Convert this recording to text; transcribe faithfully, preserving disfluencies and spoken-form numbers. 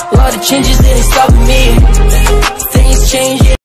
A lot of changes, they ain't stopping me. Things change,